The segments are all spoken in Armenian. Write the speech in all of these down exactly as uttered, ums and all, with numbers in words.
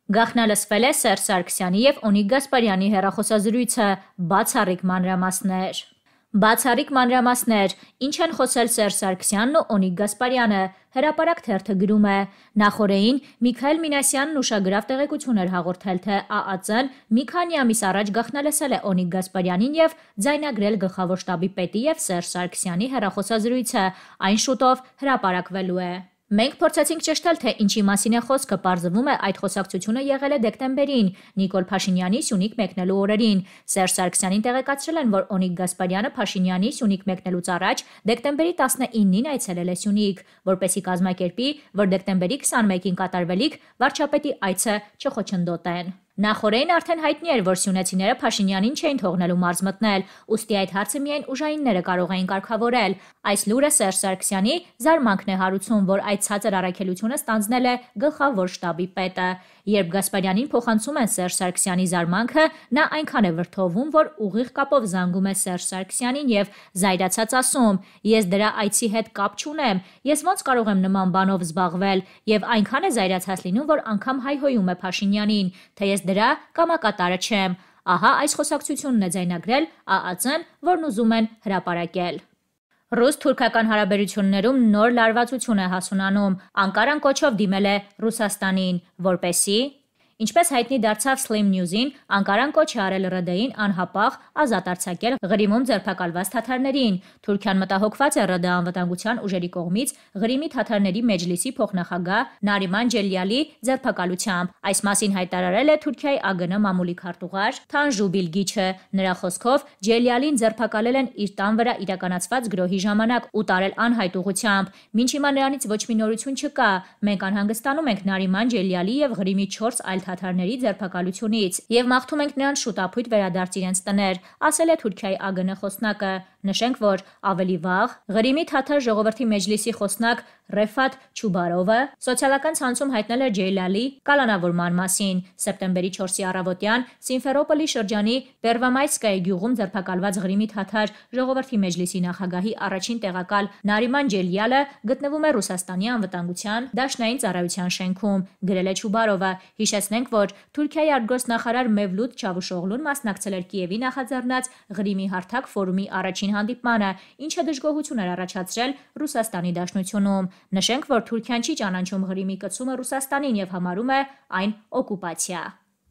Գաղտնալսվել է Սերժ Սարգսյանի և Օնիկ Գասպարյանի հեռախոսազրույցը, բացառիկ մանրամասներ։ Բացառիկ մանրամասներ, ինչ են խոսել Սերժ Սարգսյանն ու Օնիկ Գասպարյանը, Հրապարակ թերթը գրում է. Նախօրեին Միքայել Մինասյանն ուշագրավ տեղեկություն էր հաղորդել, թե ԱԱԾ-ն մի քանի ամիս առաջ գաղտնալսել է Օնիկ Գասպարյանին և ձայնագրել գլխավոր շտաբի պետի և Սերժ Սարգսյանի հեռախոսազրույցը, այն շուտով հրապարակվելու է։ Մենք փորձեցինք ճշտել, թե ինչի մասին է խոսքը, պարզվում է այդ խոսակցությունը եղել է դեկտեմբերին, Նիկոլ Փաշինյանի Սյունիք մեկնելու օրերին։ Սերժ Սարգսյանին տեղեկացրել են, որ Օնիկ Գասպարյանը Փաշինյանի Սյունիք մեկնելուց առաջ դեկտեմբերի տասնինին այցելել է Սյունիք, որպեսզի կազմակերպի, որ դեկտեմբերի քսանմեկին կատարվելիք վարչապետի այցը չխոչընդոտեն։ Նախօրեին արդեն հայտնի էր, որ սյունեցիները Փաշինյանին չէին թողնելու մարզ մտնել, ուստի այդ հարցը միայն ուժայինները կարող էին կարգավորել։ Այս լուրը Սերժ Սարգսյանի զարմանքն է հարուցում, որ այդ ցածր առաքելությունը ստանձնել է գլխավոր շտաբի պետը։ Երբ Գասպարյանին փոխանցում են Սերժ Սարգսյանի զարմանքը, նա այնքան է վրդովում, որ ուղիղ կապով զանգում է Սերժ Սարգսյանին եւ զայրացած ասում. «Ես դրա այցի հետ կապ չունեմ, ես ոնց կարող եմ նման բանով զբաղվել», եւ այնքան է զայրացած լինում, որ անգամ հայհոյում է Փաշինյանին, թե ես դրա կամակատարը չեմ։ Ահա այս խոսակցությունն է ձայնագրել ԱԱԾ-ն, որն ուզում են հրապարակել։ Ռուս-թուրքական հարաբերություններում նոր լարվածություն է հասունանում։ Անկարան կոչով դիմել է Ռուսաստանին, որպեսզի Ինչպես հայտնի դարձավ Slim News-ին, Անկարան կոչ է արել ՌԴ-ին անհապաղ ազատ արձակել Ղրիմում ձերբակալված թաթարներին։ Թուրքիան մտահոգված է ՌԴ անվտանգության ուժերի կողմից Ղրիմի թաթարների մեջլիսի փոխնախագահ Նարիման Ջելյալի ձերբակալությամբ։ Այս մասին հայտարարել է Թուրքիայի ԱԳՆ մամուլի քարտուղար Թանժու Բիլգիչը։ Նրա խոսքով Ջելյալին ձերբակալել են իր տան վրա իրականացված գրոհի ժամանակ ու տարել անհայտ ուղղությամբ։ Մինչ հիմա նրանից ոչ մի նորություն չկա։ Մենք անհանգստանում ենք Նարիման Ջելյալի եւ Ղրիմի չորս այլ թաթարների ձերբակալությունից եւ մաղթում ենք նրանց շուտ ապույտ վերադարձ իրենց տներ, ասել է Թուրքիայի ԱԳՆ խոսնակը։ Նշենք, որ ավելի վաղ Ղրիմի թաթար ժողովրդի մեջլիսի խոսնակ Ռեֆաթ Չուբարովը սոցիալական ցանցում հայտնել էր Ջելյալի կալանավորման մասին։ Սեպտեմբերի չորսի առավոտյան Սիմֆերոպոլի շրջանի Պերվամայսկայի գյուղում ձերբակալված Ղրիմի թաթար ժողովրդի մեջլիսի նախագահի առաջին տեղակալ Նարիման Ջելյալը գտնվում է Ռուսաստանի անվտանգության դաշնային ծառայության շենքում, գրել է Չուբարովը։ Հիշեցնենք, որ Թուրքիայի արտգործնախարար Մևլութ Չավուշօղլուն մասնակցել էր Կիևի նախաձեռնած Ղրիմի հարթակ ֆորումի առաջին հանդիպմանը, ինչը դժգոհություն էր առաջացրել Ռուսաստանի դաշնությունում։ Նշենք, որ Թուրքիան չի ճանաչում Ղրիմի կցումը Ռուսաստանին եւ համարում է այն օկուպացիա։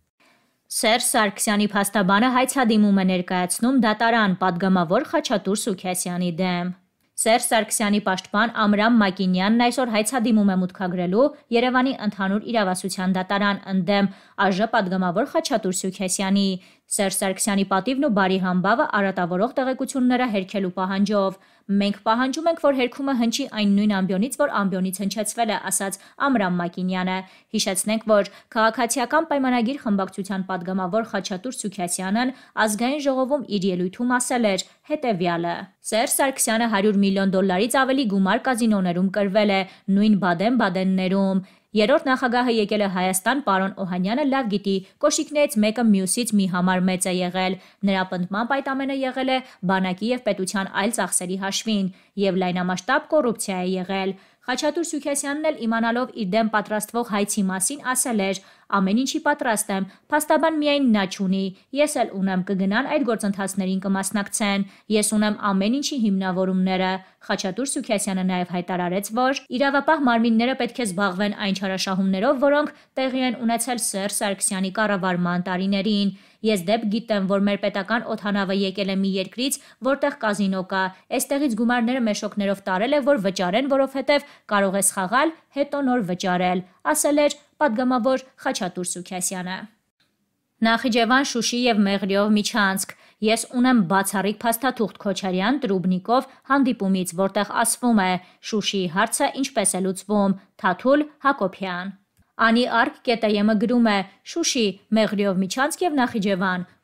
Սերժ Սարգսյանի փաստաբանը հայցադիմում է ներկայացնում դատարան պատգամավոր Խաչատուր Սուքիասյանի դեմ։ Սերժ Սարգսյանի պաշտպան Ամրամ Մակինյանն այսօր հայցադիմում է մուտքագրելու Երևանի ընդհանուր իրավասության դատարան ընդդեմ ԱԺ պատգամավոր Խաչատուր Սուքիասյանի։ Սերժ Սարգսյանի պատիվն ու բարի համբավը արատավորող տեղեկությունները հերքելու պահանջով։ Մենք պահանջում ենք, որ հերքումը հնչի այն նույն ամբիոնից, որ ամբիոնից հնչեցվել է, ասաց Ամրամ Մակինյանը։ Հիշեցնենք, որ Քաղաքացիական պայմանագիր խմբակցության պատգամավոր Խաչատուր Սուքիասյանն ազգային ժողովում իր ելույթում ասել էր հետևյալը. Սերժ Սարգսյանը հարյուր միլիոն դոլարից ավելի գումար կազինոներում կրվել է, նույն Բադեն-Բադեններում։ Երրորդ նախագահը եկել է Հայաստան, պարոն Օհանյանը լավ գիտի, կոշիկներից մեկը մյուսից մի համար մեծ է եղել։ Նրա պնդմամբ այդ ամենը եղել է բանակի եւ պետության այլ ծախսերի հաշվին եւ լայնամասշտաբ կոռուպցիա է եղել։ Խաչատուր Սուքիասյանն էլ իմանալով իր դեմ պատրաստվող հայցի մասին ասել էր. ամեն ինչի պատրաստ եմ, փաստաբան միայն նա չունի, ես էլ ունեմ, կգնան այդ գործընթացներին կմասնակցեն, ես ունեմ ամեն ինչի հիմնավորումները։ Խաչատուր Սուքիասյանը նաև հայտարարեց, որ իրավապահ մարմինները պետք է զբաղվեն այն չարաշահումներով, որոնք տեղի են ունեցել Սերժ Սարգսյանի կառավարման տարիներին։ Ես դեպ գիտեմ, որ մեր պետական օդանավը եկել է մի երկրից, որտեղ կազինո կա, այստեղից գումարները մեշոկներով տարել է, որ վճարեն, որովհետև կարող է սխաղալ, հետո նոր վճարել, ասել էր պատգամավոր Խաչատուր Սուքիասյանը։ Նախիջևան, Շուշի եւ Մեղրիով միջանցք։ Ես ունեմ բացառիկ փաստաթուղթ Քոչարյան Տրուբնիկով հանդիպումից, որտեղ ասվում է Շուշիի հարցը ինչպես է լուծվում։ Թաթուլ Հակոբյան։ Անի Արկ կետայեմը գրում է Շուշի, Մեղրիով միջանցք եւ Նախիջևան։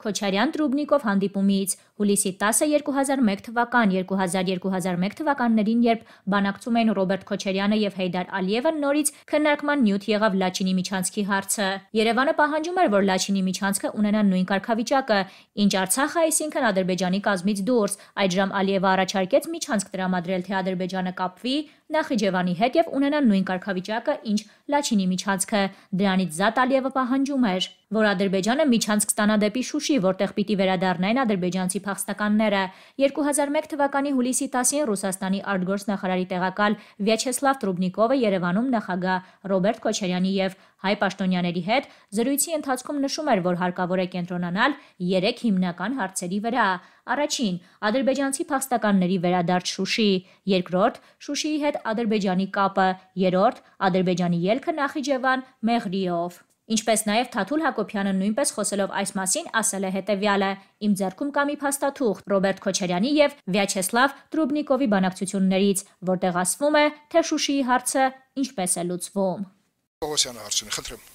Քոչարյան-Տրուբնիկով հանդիպումից։ Հուլիսի տասը երկու հազար մեկ թվական երկու հազար երկու հազար մեկ թվականներին, երբ բանակցում էին Ռոբերտ Քոչարյանը եւ Հեյդար Ալիևը, նորից քննարկման նյութ եղավ Լաչինի միջանցքի հարցը։ Երևանը պահանջում էր, որ Լաչինի միջանցքը ունենա նույն կարգավիճակը, ինչ Արցախը, այսինքն Ադրբեջանի կազմից դուրս։ Այդժամ Ալիևը առաջարկեց միջանցք տրամադրել, թե Ադրբեջանը կապվի Նախիջևանի հետ եւ ունենա նույն կարգավիճակը, ինչ Լաչինի միջանցքը։ Դրանից զատ Ալիևը պահանջում էր, որ Ադրբեջանը միջանցք ստանա դեպի Շուշի, որտեղ պիտի վերադառնային ադրբեջանցի փախստականները։ երկու հազար մեկ թվականի հուլիսի տասին Ռուսաստանի արտգործնախարարի տեղակալ Վյաչեսլավ Տրուբնիկովը Երևանում նախագահ Ռոբերտ Քոչարյանի եւ հայ պաշտոնյաների հետ զրույցի ընթացքում նշում էր, որ հարկավոր է կենտրոնանալ երեք հիմնական հարցերի վրա։ Առաջին՝ ադրբեջանցի փախստականների վերադարձ Շուշի, երկրորդ՝ Շուշիի հետ Ադրբեջանի կապը, երրորդ՝ Ադրբեջանի ելքը Նախիջևան Մեղրիով։ Ինչպես նաև Թաթուլ Հակոբյանը նույնպես խոսելով այս մասին ասել է հետևյալը. «Իմ ձեռքում կա մի փաստաթուղթ Ռոբերտ Քոչարյանի եւ Վյաչեսլավ Տրուբնիկովի բանակցություններից, որտեղ ասվում է, թե Շուշիի հարցը ինչպես է լուծվում»։ Պողոսյանը հարցնի, խնդրեմ։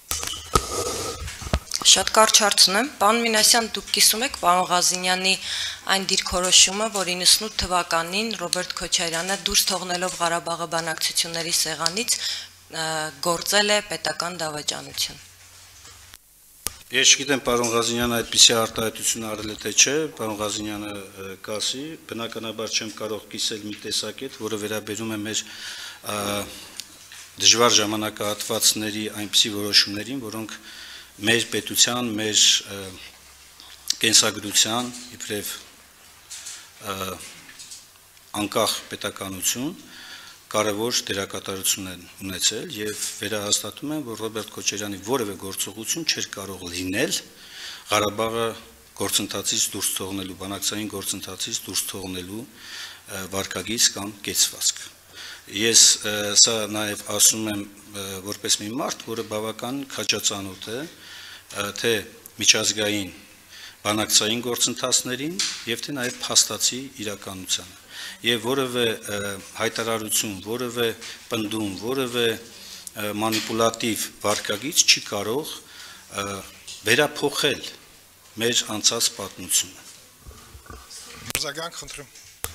Շատ կարճ հարցն է, պարոն Մինասյան, դուք կիսում եք պարոն Ղազինյանի այն դիրքորոշումը, որ իննսունութ թվականին Ռոբերտ Քոչարյանը դուրս թողնելով Ղարաբաղը բանակցությունների սեղանից գործել է պետական դավաճանություն։ Ես չգիտեմ պարոն Ղազինյանը այդպիսի արտահայտություն արել է թե չէ, պարոն Ղազինյանը կասի, բնականաբար չեմ կարող կիսել մի տեսակետ, որը վերաբերում է մեր դժվար ժամանակահատվածների այնպիսի որոշումներին, որոնք մեր պետության, մեր կենսագրության, իբրև անկախ պետականություն կարևոր դերակատարություն են ունեցել եւ վերահաստատում են, որ Ռոբերտ Քոչարյանի որևէ գործողություն չէր կարող լինել Ղարաբաղը գործընթացից դուրս թողնելու, բանակցային գործընթացից դուրս թողնելու վարկագիծ կամ կեցվածք։ Ես սա նաեւ ասում եմ որպես մի մարդ, որը բավական քաջածանոթ է թե միջազգային բանակցային գործընթացներին եւ թե նաեւ փաստացի իրականությանը։ Եվ որևէ հայտարարություն, որևէ պնդում, որևէ մանիպուլատիվ վարկագիծ չի կարող վերափոխել մեր անցած պատմությունը։ Զագանք, խնդրեմ։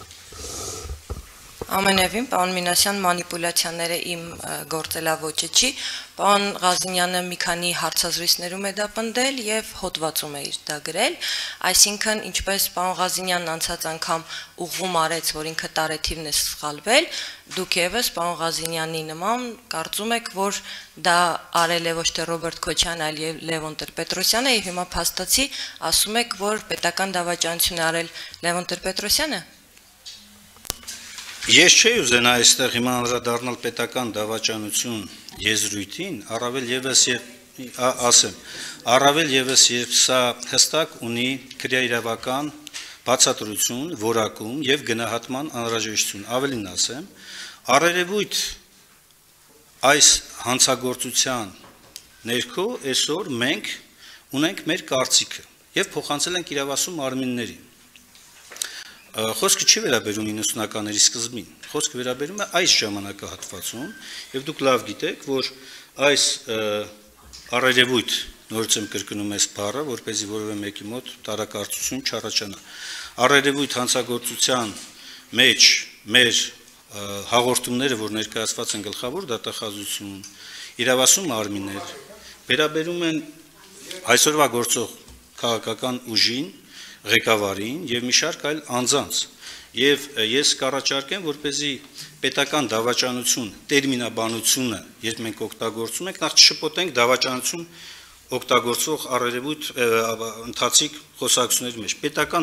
Ամենևին, պարոն Մինասյան, մանիպուլյացիաները իմ գործելավոճը չի, պարոն Ղազինյանը մի քանի հարցազրույցներում է դա պնդել եւ հոդվածում է իր դա գրել, այսինքն ինչպես պարոն Ղազինյանն անցած անգամ ուղղում արեց, որ ինքը տարեթիվն է սխալվել, դուք եւս պարոն Ղազինյանի նման կարծում եք, որ դա արել է ոչ թե Ռոբերտ Քոչարյանը, այլ Լևոն Տեր-Պետրոսյանը եւ հիմա փաստացի ասում եք, որ պետական դավաճանություն է արել Լևոն Տեր-Պետրոսյանը։ Ես չէի ուզենա այստեղ հիմա անդրադառնալ պետական դավաճանություն եզրույթին, առավել եւս եւ ասեմ, առավել եւս երբ սա հստակ ունի քրեաիրավական բացատրություն, որակում եւ գնահատման անհրաժեշտություն, ավելին ասեմ, առերևույթ այս հանցագործության ներքո այսօր մենք ունենք մեր կարծիքը եւ փոխանցել ենք իրավասու մարմիններին։ Խոսքը չի վերաբերում իննսունականների սկզբին, խոսքը վերաբերում է այս ժամանակահատվածում, եւ դուք լավ գիտեք, որ այս առերևույթ, նորից եմ կրկնում այս բառը, որպեսզի որևէ մեկի մոտ տարակարծություն չառաջանա։ Առերևույթ հանցագործության մեջ մեր հաղորդումները, որ ներկայացված են գլխավոր դատախազություն, իրավասու մարմիններ, վերաբերում են այսօրվա գործող քաղաքական ուժին, ղեկավարին եւ մի շարք այլ անձանց եւ ես կառաջարկեմ որպեսզի պետական դավաճանություն տերմինաբանությունը երբ մենք օգտագործում ենք նախ չշփոթենք դավաճանություն օգտագործող առերևույթ ընթացիկ խոսակցությունների մեջ պետական